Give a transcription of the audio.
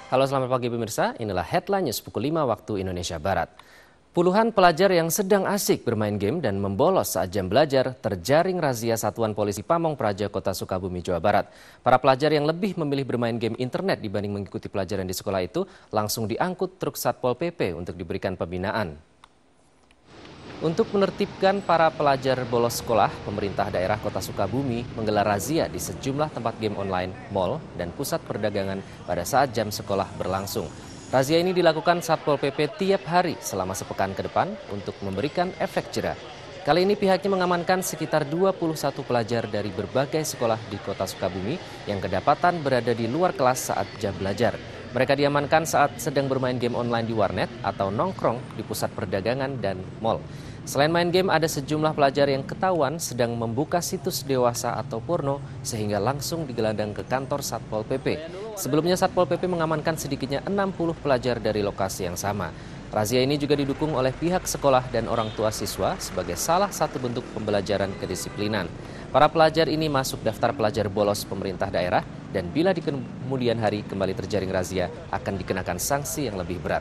Halo, selamat pagi pemirsa. Inilah headline news pukul 5 waktu Indonesia Barat. Puluhan pelajar yang sedang asik bermain game dan membolos saat jam belajar terjaring razia Satuan Polisi Pamong Praja Kota Sukabumi, Jawa Barat. Para pelajar yang lebih memilih bermain game internet dibanding mengikuti pelajaran di sekolah itu langsung diangkut truk Satpol PP untuk diberikan pembinaan. Untuk menertibkan para pelajar bolos sekolah, pemerintah daerah Kota Sukabumi menggelar razia di sejumlah tempat game online, mal, dan pusat perdagangan pada saat jam sekolah berlangsung. Razia ini dilakukan Satpol PP tiap hari selama sepekan ke depan untuk memberikan efek jera. Kali ini pihaknya mengamankan sekitar 21 pelajar dari berbagai sekolah di Kota Sukabumi yang kedapatan berada di luar kelas saat jam belajar. Mereka diamankan saat sedang bermain game online di warnet atau nongkrong di pusat perdagangan dan mal. Selain main game, ada sejumlah pelajar yang ketahuan sedang membuka situs dewasa atau porno sehingga langsung digelandang ke kantor Satpol PP. Sebelumnya Satpol PP mengamankan sedikitnya 60 pelajar dari lokasi yang sama. Razia ini juga didukung oleh pihak sekolah dan orang tua siswa sebagai salah satu bentuk pembelajaran kedisiplinan. Para pelajar ini masuk daftar pelajar bolos pemerintah daerah dan bila di kemudian hari kembali terjaring razia akan dikenakan sanksi yang lebih berat.